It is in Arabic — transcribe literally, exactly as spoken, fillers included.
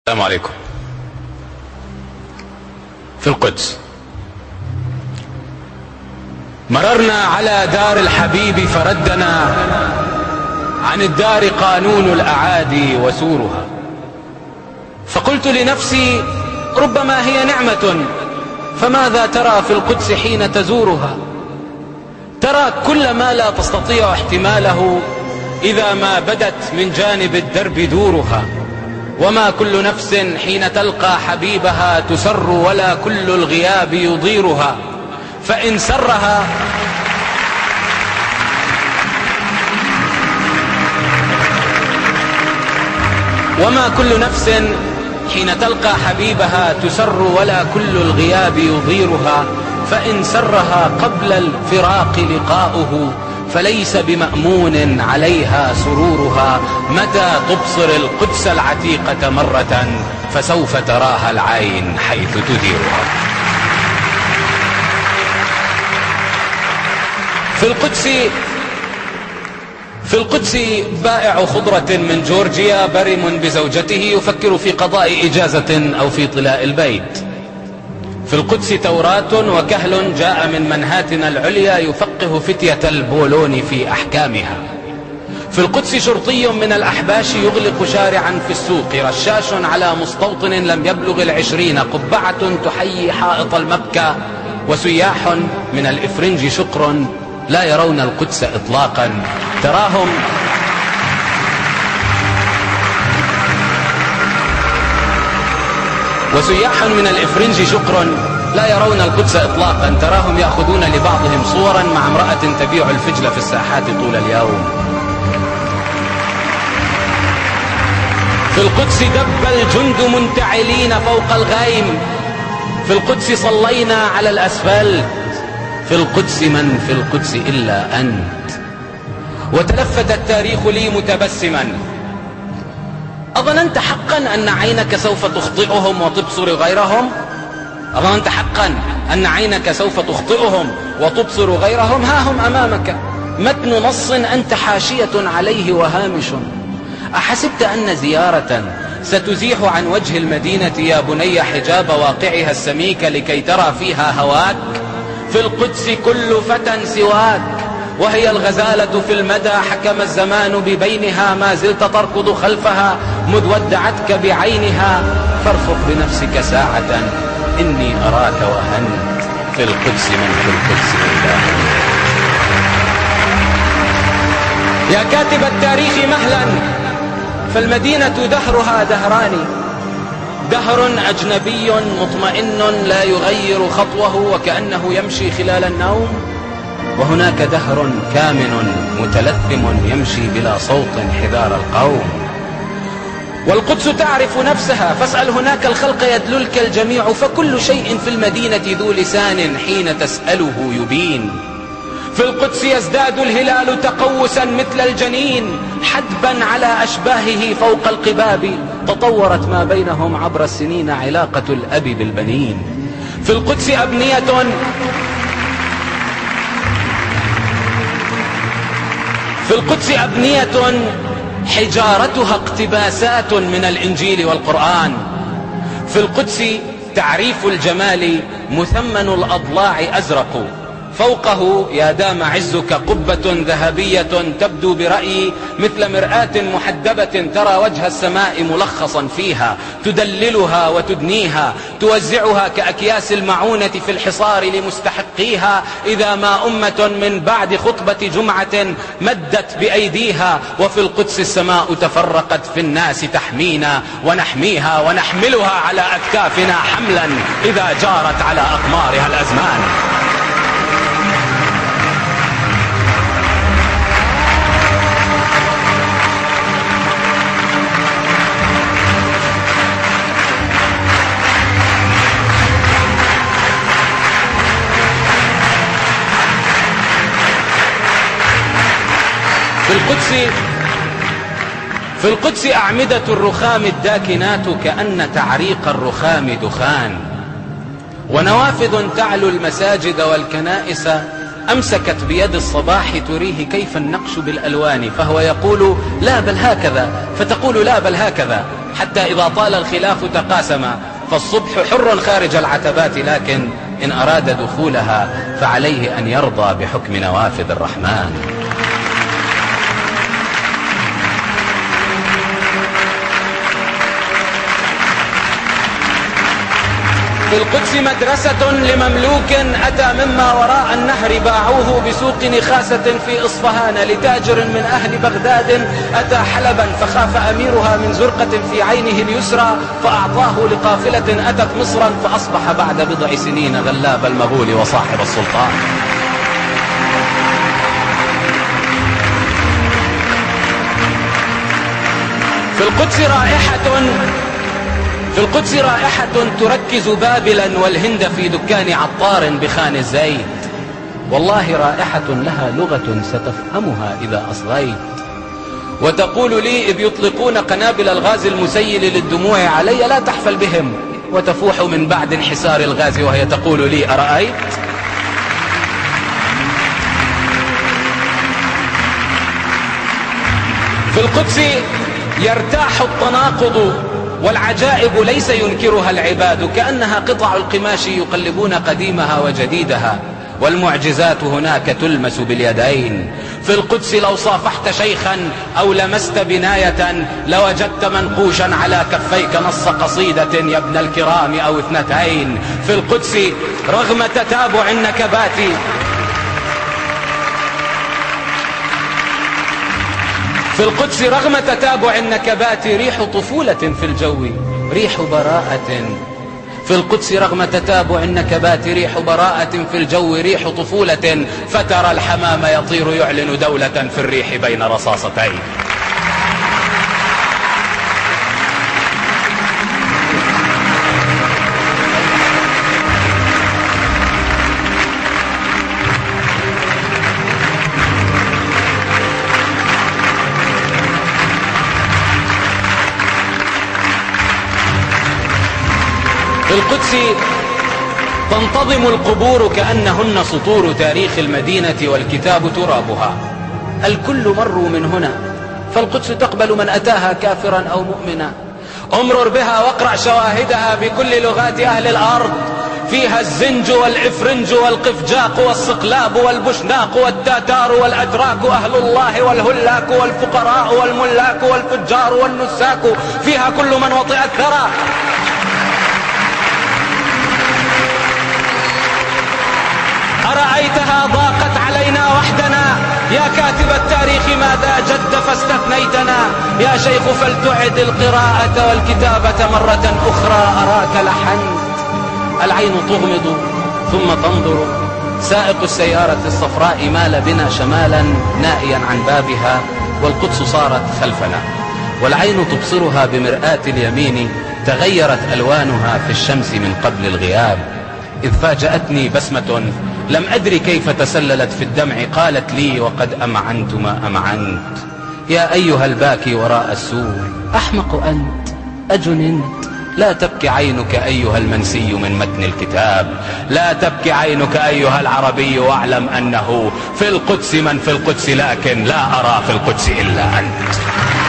السلام عليكم. في القدس مررنا على دار الحبيب فردنا عن الدار قانون الأعادي وسورها، فقلت لنفسي ربما هي نعمة، فماذا ترى في القدس حين تزورها؟ ترى كل ما لا تستطيع احتماله إذا ما بدت من جانب الدرب دورها، وما كل نفس حين تلقى حبيبها تسر، ولا كل الغياب يضيرها، فإن سرها وما كل نفس حين تلقى حبيبها تسر، ولا كل الغياب يضيرها، فإن سرها قبل الفراق لقاؤه فليس بمأمون عليها سرورها. متى تبصر القدس العتيقة مرة فسوف تراها العين حيث تديرها. في القدس في القدس بائع خضرة من جورجيا برم بزوجته يفكر في قضاء إجازة أو في طلاء البيت. في القدس توراة وكهل جاء من منهاتن العليا يفقه فتية البولون في أحكامها. في القدس شرطي من الأحباش يغلق شارعا في السوق، رشاش على مستوطن لم يبلغ العشرين، قبعة تحيي حائط المبكى، وسياح من الإفرنج شقر لا يرون القدس إطلاقا. تراهم وسياح من الإفرنج شقر لا يرون القدس إطلاقا، تراهم يأخذون لبعضهم صورا مع امرأة تبيع الفجل في الساحات طول اليوم. في القدس دب الجند منتعلين فوق الغيم. في القدس صلينا على الأسفلت. في القدس من في القدس إلا أنت. وتلفت التاريخ لي متبسما، أظننت حقا أن عينك سوف تخطئهم وتبصر غيرهم؟ أظننت حقا أن عينك سوف تخطئهم وتبصر غيرهم؟ ها هم أمامك، متن نص أنت حاشية عليه وهامش. أحسبت أن زيارة ستزيح عن وجه المدينة يا بني حجاب واقعها السميك لكي ترى فيها هواك؟ في القدس كل فتى سواك، وهي الغزالة في المدى حكم الزمان ببينها، ما زلت تركض خلفها مذ ودعتك بعينها. فارفق بنفسك ساعة إني أراك وهنت. في القدس من في القدس إلا أنت. يا كاتب التاريخ مهلا، فالمدينة دهرها دهران، دهر أجنبي مطمئن لا يغير خطوه وكأنه يمشي خلال النوم، وهناك دهر كامن متلثم يمشي بلا صوت حذار القوم. والقدس تعرف نفسها، فاسأل هناك الخلق يدللك الجميع، فكل شيء في المدينة ذو لسان حين تسأله يبين. في القدس يزداد الهلال تقوسا مثل الجنين، حدبا على أشباهه فوق القباب، تطورت ما بينهم عبر السنين علاقة الأب بالبنين. في القدس أبنية في القدس أبنية حجارتها اقتباسات من الإنجيل والقرآن. في القدس تعريف الجمال مثمن الأضلاع أزرق، فوقه يا دام عزك قبة ذهبية تبدو برأيي مثل مرآة محدبة، ترى وجه السماء ملخصا فيها، تدللها وتدنيها، توزعها كأكياس المعونة في الحصار لمستحقيها، إذا ما أمة من بعد خطبة جمعة مدت بأيديها. وفي القدس السماء تفرقت في الناس تحمينا ونحميها ونحملها على أكتافنا حملا إذا جارت على أقمارها الأزمان. في القدس في القدس أعمدة الرخام الداكنات كأن تعريق الرخام دخان، ونوافذ تعلو المساجد والكنائس أمسكت بيد الصباح تريه كيف النقش بالألوان، فهو يقول لا بل هكذا، فتقول لا بل هكذا، حتى إذا طال الخلاف تقاسما، فالصبح حر خارج العتبات، لكن إن أراد دخولها فعليه أن يرضى بحكم نوافذ الرحمن. في القدس مدرسة لمملوك أتى مما وراء النهر، باعوه بسوق نخاسة في إصفهان، لتاجر من أهل بغداد أتى حلبا، فخاف أميرها من زرقة في عينه اليسرى، فأعطاه لقافلة أتت مصرا، فأصبح بعد بضع سنين غلاب المغول وصاحب السلطان. في القدس رائحة في القدس رائحة تركز بابلا والهند في دكان عطار بخان الزيت، والله رائحة لها لغة ستفهمها إذا أصغيت. وتقول لي إذ يطلقون قنابل الغاز المسيل للدموع علي لا تحفل بهم، وتفوح من بعد انحسار الغاز وهي تقول لي أرأيت؟ في القدس يرتاح التناقض والعجائب ليس ينكرها العباد، كأنها قطع القماش يقلبون قديمها وجديدها، والمعجزات هناك تلمس باليدين. في القدس لو صافحت شيخا أو لمست بناية لوجدت منقوشا على كفيك نص قصيدة يا ابن الكرام أو اثنتين. في القدس رغم تتابع النكبات في القدس رغم تتابع النكبات ريح طفولة في الجو، ريح براءة. في القدس رغم تتابع النكبات ريح براءة في الجو، ريح طفولة، فترى الحمام يطير يعلن دولة في الريح بين رصاصتين. في القدس تنتظم القبور كأنهن سطور تاريخ المدينة والكتاب ترابها، الكل مروا من هنا، فالقدس تقبل من أتاها كافرا أو مؤمنا. امرر بها واقرأ شواهدها بكل لغات أهل الأرض، فيها الزنج والإفرنج والقفجاق والصقلاب والبشناق والتاتار والأتراك أهل الله والهلاك والفقراء والملاك والفجار والنساك، فيها كل من وطئ الثرى. أرأيتها ضاقت علينا وحدنا، يا كاتب التاريخ ماذا جد فاستثنيتنا، يا شيخ فلتعد القراءة والكتابة مرة أخرى، أراك لحنت. العين تغمض ثم تنظر، سائق السيارة الصفراء مال بنا شمالا نائيا عن بابها، والقدس صارت خلفنا، والعين تبصرها بمرآة اليمين، تغيرت ألوانها في الشمس من قبل الغياب، إذ فاجأتني بسمة لم أدري كيف تسللت في الدمع، قالت لي وقد أمعنت ما أمعنت، يا أيها الباكي وراء السور، أحمق أنت أجننت، لا تبكي عينك أيها المنسي من متن الكتاب، لا تبكي عينك أيها العربي، واعلم أنه في القدس من في القدس، لكن لا أرى في القدس إلا أنت.